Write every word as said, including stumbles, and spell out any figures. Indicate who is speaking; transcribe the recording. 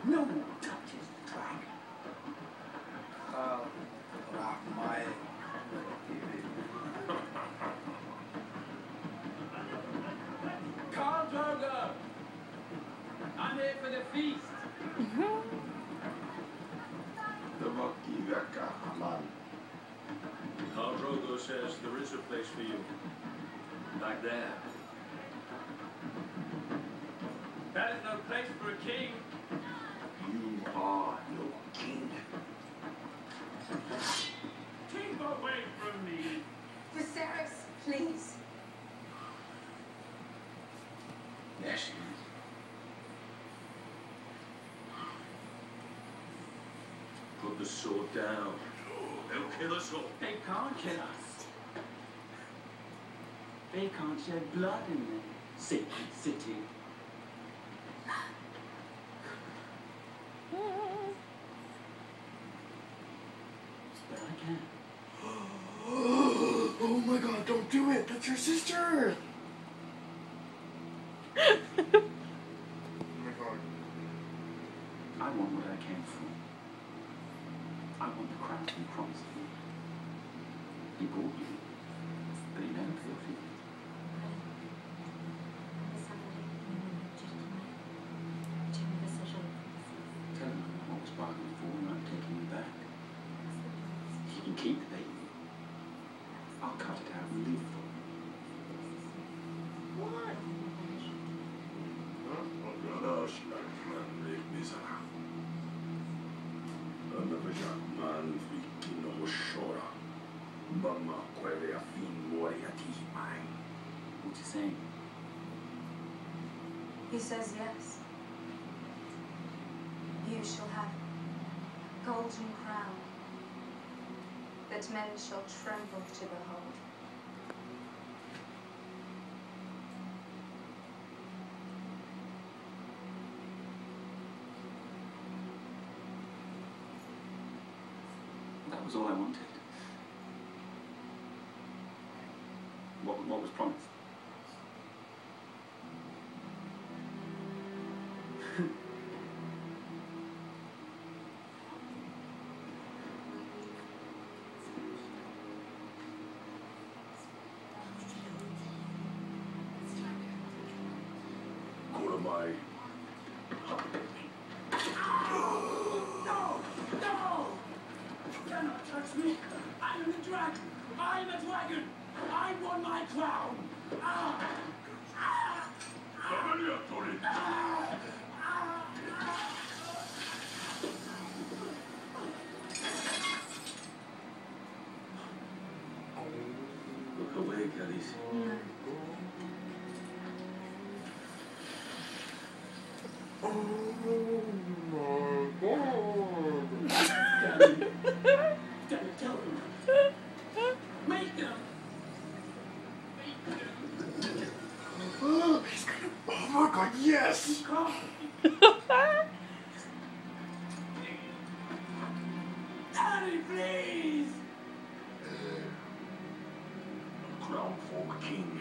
Speaker 1: No one touches the dragon.
Speaker 2: Khal Rahmai.
Speaker 3: Khal Drogo! I'm here for the feast.
Speaker 4: Khal Drogo says there is a place for you. Back there.
Speaker 3: That is no place for a king.
Speaker 1: You are no king.
Speaker 3: Keep away from me.
Speaker 5: Viserys, please.
Speaker 1: There she is.
Speaker 4: Put the sword down. They'll kill us all.
Speaker 3: They can't kill us. They can't shed blood in the sacred city. But I can.
Speaker 2: Oh my god, don't do it! That's your sister! Oh my god.
Speaker 1: I want what I came for. I want the crown he promised me. He brought you, but he never fulfilled it. Tell him what was bargained for and I'm taking you back. He can keep the baby. I'll cut it out and leave it for him.
Speaker 2: What?
Speaker 1: What's he saying?
Speaker 5: He says yes. You shall have a golden crown that men shall tremble to behold.
Speaker 1: That was all I wanted. What, what was promised?
Speaker 4: Goramai.
Speaker 3: No! No! You cannot touch me! I'm the dragon! I'm a dragon! I want my crown! Ah! Ah! Ah! Ah!
Speaker 4: Look away, Khaleesi.
Speaker 5: No.
Speaker 3: Damn it, tell them! Make them! Make them!
Speaker 2: Oh, he's gonna. Oh my god, yes!
Speaker 3: Come! Daddy, please!
Speaker 4: A crown for a king.